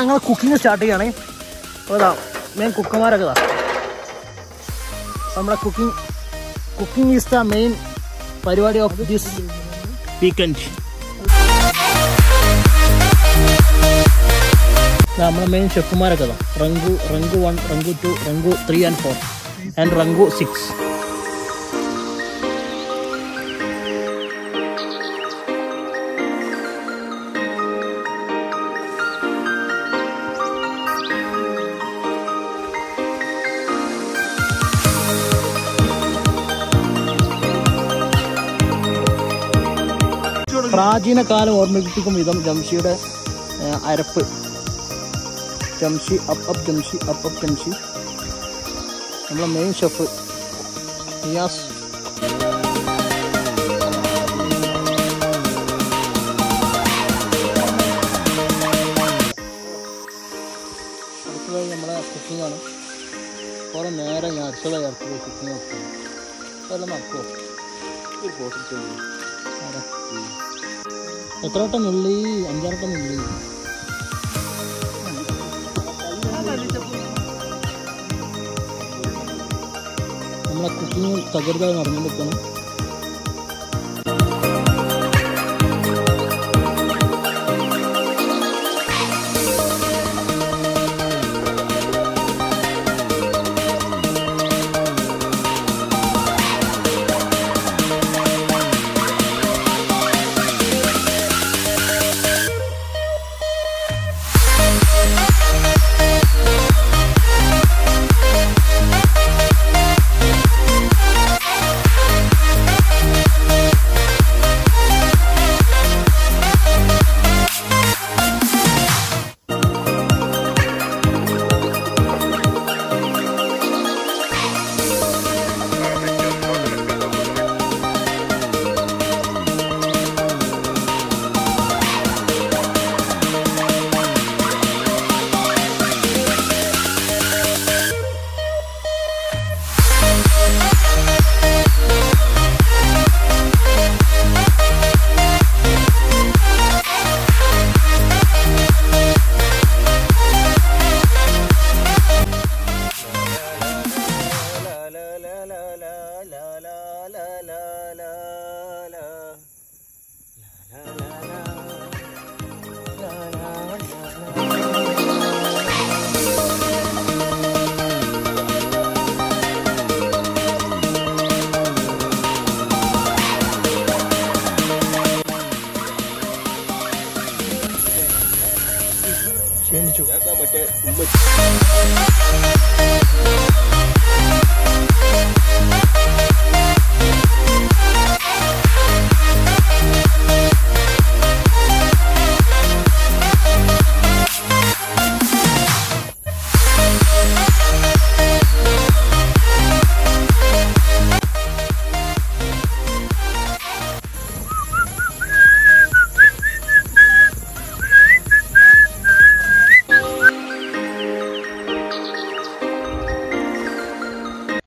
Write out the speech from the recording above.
ഞങ്ങൾ cooking start ചെയ്യണേ. അപ്പോൾ ഇതാ മെയിൻ കുക്കന്മാരൊക്കെ ഇതാ. നമ്മുടെ കുക്കിംഗ് ഈസ് ദ മെയിൻ പരിപാടി ഓഫ് ദിസ് വീക്കെൻഡ്. നമ്മുടെ മെയിൻ ഷെഫുമാരൊക്കെ ഇതാ. Rank 1, rank 2, rank 3 and 4 and rank 6. പ്രാചീന കാലം ഓർമ്മിപ്പിക്കും വിധം ജംഷിയുടെ അരപ്പ്. ജംഷി ജംഷി ജംഷി. നമ്മളെ മെയിൻ ഷെഫ് നിയാസ്. അടുത്തതായി നമ്മളെ കുക്കിങ്ങാണ്. കുറേ നേരം ഞാൻ അടുത്തതായി അടുത്തത് കുക്കിങ് നോക്കുന്നു. അതെല്ലാം നടക്കുമോ? എത്ര വട്ടം ഉള്ളി? 5-6 വട്ടം ഉള്ളി. നമ്മളെ കുക്കിങ് തകർത്തായി നടന്നുകൊണ്ടിരിക്കണം.